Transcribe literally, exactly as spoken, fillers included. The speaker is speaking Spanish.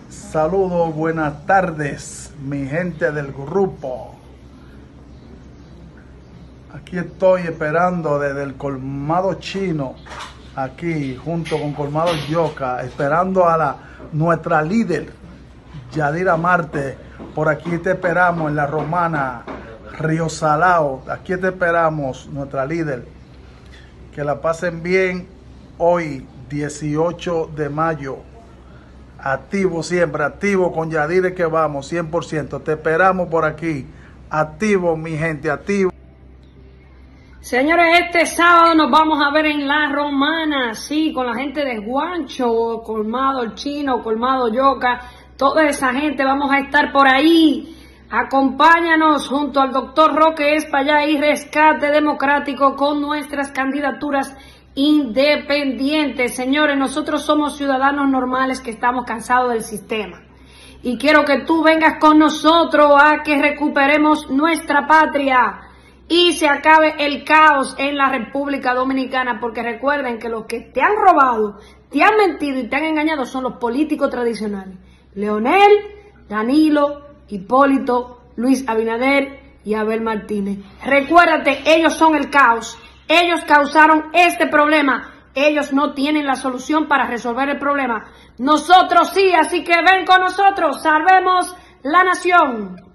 Saludos, buenas tardes, mi gente del grupo. Aquí estoy esperando desde el colmado chino, aquí junto con colmado Yoka, esperando a la nuestra líder, Yadira Marte. Por aquí te esperamos en la Romana, Río Salao. Aquí te esperamos, nuestra líder. Que la pasen bien hoy, dieciocho de mayo. Activo siempre, activo con Yadira que vamos, cien por ciento. Te esperamos por aquí. Activo, mi gente, activo. Señores, este sábado nos vamos a ver en La Romana, sí, con la gente de Guancho, Colmado el Chino, Colmado Yoka, toda esa gente, vamos a estar por ahí. Acompáñanos junto al doctor Roque Espallá y Rescate Democrático con nuestras candidaturas independientes. Señores, nosotros somos ciudadanos normales que estamos cansados del sistema. Y quiero que tú vengas con nosotros a que recuperemos nuestra patria y se acabe el caos en la República Dominicana, porque recuerden que los que te han robado, te han mentido y te han engañado son los políticos tradicionales. Leonel, Danilo, Hipólito, Luis Abinader y Abel Martínez. Recuérdate, ellos son el caos. Ellos causaron este problema. Ellos no tienen la solución para resolver el problema. Nosotros sí, así que ven con nosotros. Salvemos la nación.